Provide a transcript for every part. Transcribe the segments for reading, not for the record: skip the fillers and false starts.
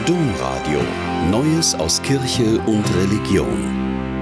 Domradio. Neues aus Kirche und Religion.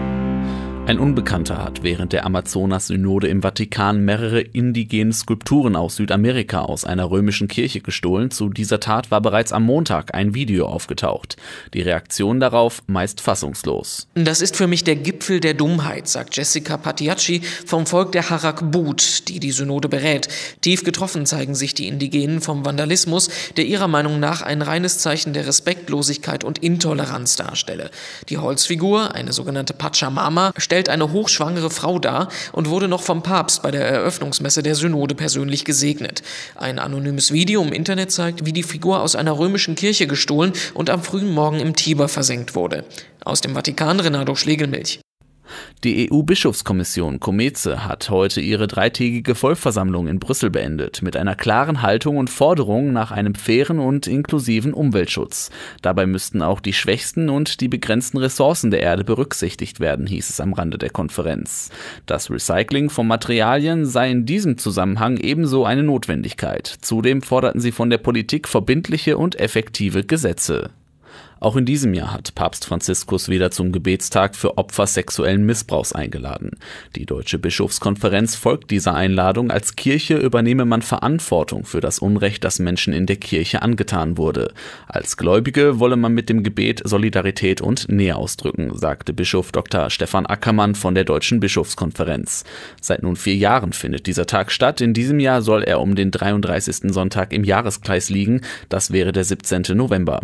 Ein Unbekannter hat während der Amazonas-Synode im Vatikan mehrere indigene Skulpturen aus Südamerika aus einer römischen Kirche gestohlen. Zu dieser Tat war bereits am Montag ein Video aufgetaucht. Die Reaktion darauf meist fassungslos. Das ist für mich der Gipfel der Dummheit, sagt Jessica Patiacci vom Volk der Harakbut, die die Synode berät. Tief getroffen zeigen sich die Indigenen vom Vandalismus, der ihrer Meinung nach ein reines Zeichen der Respektlosigkeit und Intoleranz darstelle. Die Holzfigur, eine sogenannte Pachamama, stellt eine hochschwangere Frau dar und wurde noch vom Papst bei der Eröffnungsmesse der Synode persönlich gesegnet. Ein anonymes Video im Internet zeigt, wie die Figur aus einer römischen Kirche gestohlen und am frühen Morgen im Tiber versenkt wurde. Aus dem Vatikan Renato Schlegelmilch. Die EU-Bischofskommission COMEZE hat heute ihre dreitägige Vollversammlung in Brüssel beendet, mit einer klaren Haltung und Forderung nach einem fairen und inklusiven Umweltschutz. Dabei müssten auch die schwächsten und die begrenzten Ressourcen der Erde berücksichtigt werden, hieß es am Rande der Konferenz. Das Recycling von Materialien sei in diesem Zusammenhang ebenso eine Notwendigkeit. Zudem forderten sie von der Politik verbindliche und effektive Gesetze. Auch in diesem Jahr hat Papst Franziskus wieder zum Gebetstag für Opfer sexuellen Missbrauchs eingeladen. Die Deutsche Bischofskonferenz folgt dieser Einladung. Als Kirche übernehme man Verantwortung für das Unrecht, das Menschen in der Kirche angetan wurde. Als Gläubige wolle man mit dem Gebet Solidarität und Nähe ausdrücken, sagte Bischof Dr. Stefan Ackermann von der Deutschen Bischofskonferenz. Seit nun 4 Jahren findet dieser Tag statt. In diesem Jahr soll er um den 33. Sonntag im Jahreskreis liegen. Das wäre der 17. November.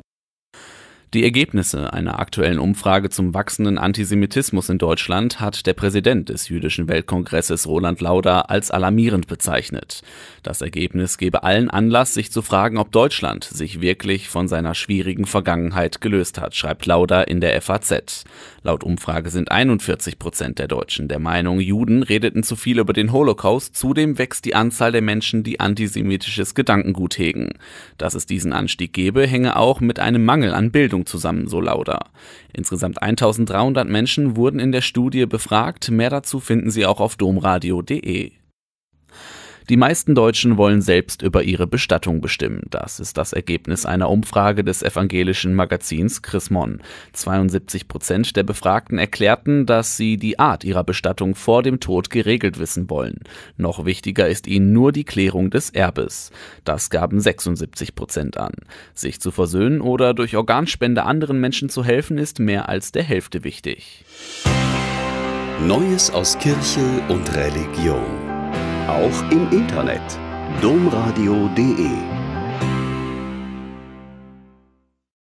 Die Ergebnisse einer aktuellen Umfrage zum wachsenden Antisemitismus in Deutschland hat der Präsident des Jüdischen Weltkongresses Roland Lauder als alarmierend bezeichnet. Das Ergebnis gebe allen Anlass, sich zu fragen, ob Deutschland sich wirklich von seiner schwierigen Vergangenheit gelöst hat, schreibt Lauder in der FAZ. Laut Umfrage sind 41% der Deutschen der Meinung, Juden redeten zu viel über den Holocaust. Zudem wächst die Anzahl der Menschen, die antisemitisches Gedankengut hegen. Dass es diesen Anstieg gebe, hänge auch mit einem Mangel an Bildung zusammen, so Lauder. Insgesamt 1300 Menschen wurden in der Studie befragt. Mehr dazu finden Sie auch auf domradio.de. Die meisten Deutschen wollen selbst über ihre Bestattung bestimmen. Das ist das Ergebnis einer Umfrage des evangelischen Magazins Chrismon. 72% der Befragten erklärten, dass sie die Art ihrer Bestattung vor dem Tod geregelt wissen wollen. Noch wichtiger ist ihnen nur die Klärung des Erbes. Das gaben 76% an. Sich zu versöhnen oder durch Organspende anderen Menschen zu helfen, ist mehr als der Hälfte wichtig. Neues aus Kirche und Religion. Auch im Internet. domradio.de